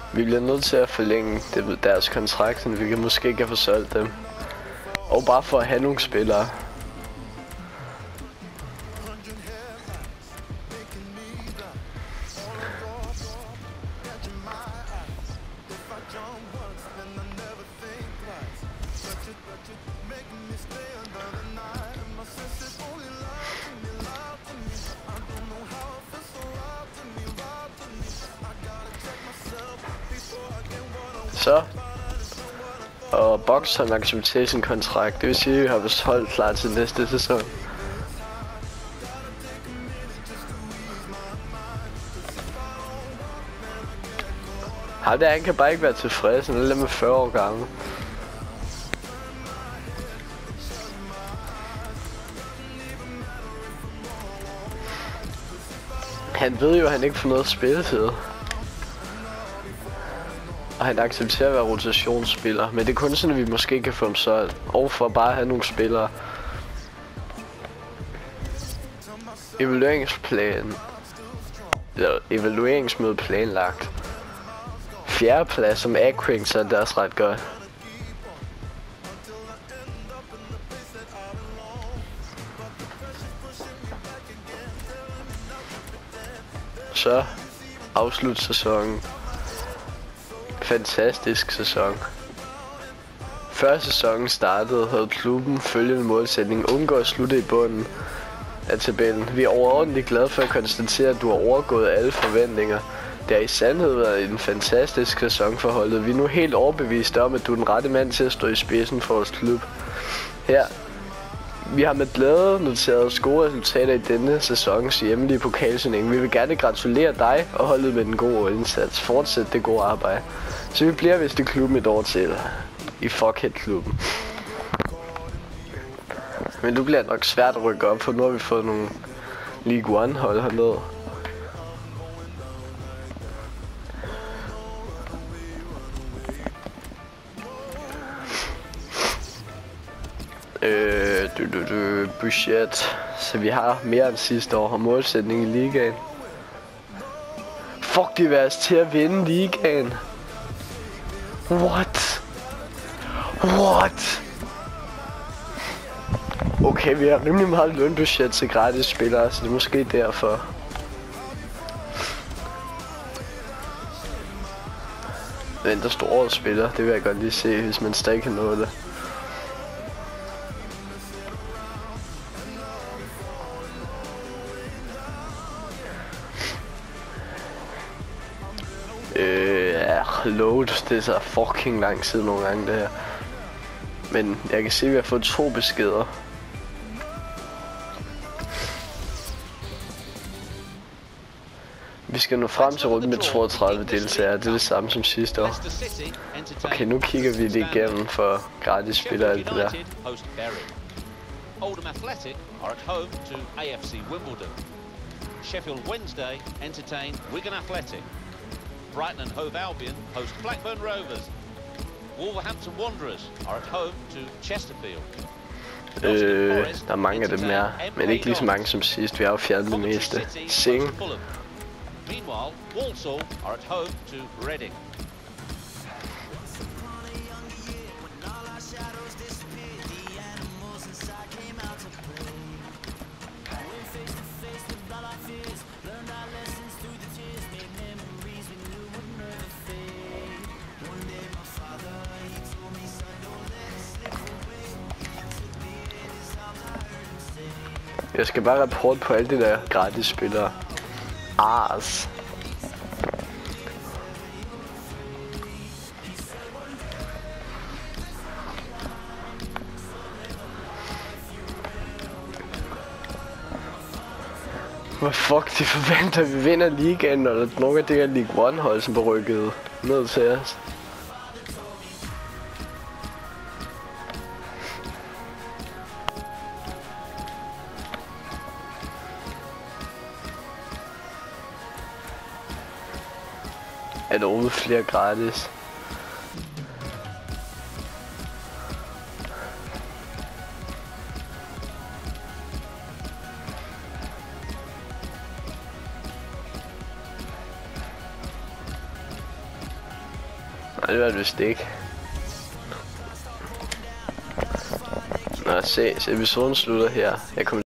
Vi bliver nødt til at forlænge deres kontrakt, så vi kan måske ikke få solgt dem. Og bare for at have nogle spillere. Så. Og Box har accepteret sin kontrakt. Det vil sige, at vi har vist holdt klar til næste sæson. Han kan bare ikke være tilfreds. Han er lidt med 40 år gammel. Han ved jo, at han ikke får noget spilletid. Og han accepterer at være rotationsspiller. Men det er kun sådan, at vi måske kan få ham solgt. Og for bare at have nogle spillere. Evalueringsmøde planlagt. 4. plads som Akring, så det er også ret godt. Så afslut sæsonen. Fantastisk sæson. Før sæsonen startede, havde klubben følgende målsætning: undgå at slutte i bunden af tabellen. Vi er overordentligt glade for at konstatere, at du har overgået alle forventninger. Det har i sandhed været en fantastisk sæson for holdet. Vi er nu helt overbeviste om, at du er den rette mand til at stå i spidsen for vores klub. Her. Vi har med glæde noteret gode resultater i denne sæsons hjemlige pokalturnering. Vi vil gerne gratulere dig og holdet med den gode indsats. Fortsæt det gode arbejde. Så vi bliver vist i klubben et år til. I Fuckhead-klubben. Men nu bliver det nok svært at rykke op, for nu har vi fået nogle League One hold hernede. Budget. Så vi har mere end sidste år og målsætning i ligaen. Fuck, de vil altså til at vinde ligaen. What? Okay, vi har rimelig meget lønbudget til gratis spillere, så det er måske derfor. Men der står årets spiller, det vil jeg godt lige se, hvis man stadig kan nå det. Load, det er så fucking lang tid nogle gange det her. Men jeg kan se, at vi har fået 2 beskeder. Vi skal nå frem til runden med 32 deltagere. Det er det samme som sidste år. Okay, nu kigger vi det igennem for gratis spillere og alt det der. Oldham Athletic are at home to AFC Wimbledon. Sheffield Wednesday entertain Wigan Athletic. Brighton and Hove Albion host Blackburn Rovers. Wolverhampton Wanderers are at home to Chesterfield. Der er mange af dem her, men ikke lige så mange som sidst. Vi har jo fjernet det meste. Sing. Meanwhile, Walsall are at home to Reading. Jeg skal bare rapporte på alle de der gratis spillere. Ars. Hvad fuck, de forventer, at vi vinder ligaen, når der er nogle af de her League One hold, som er rykket ned til os. Er der overhovedet flere gratis? det var det vist ikke. Nå, se, episoden slutter her. Jeg kommer